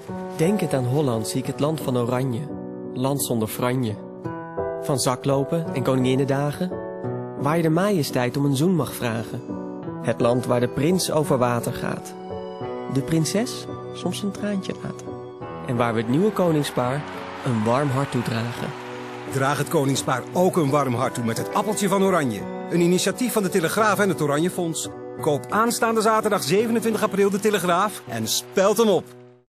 Denkend aan Holland zie ik het land van Oranje, land zonder franje. Van zaklopen en koninginnedagen, waar je de majesteit om een zoen mag vragen. Het land waar de prins over water gaat, de prinses soms een traantje laat. En waar we het nieuwe koningspaar een warm hart toedragen. Draag het koningspaar ook een warm hart toe met het Appeltje van Oranje. Een initiatief van de Telegraaf en het Oranjefonds. Koop aanstaande zaterdag 27 april de Telegraaf en speld hem op.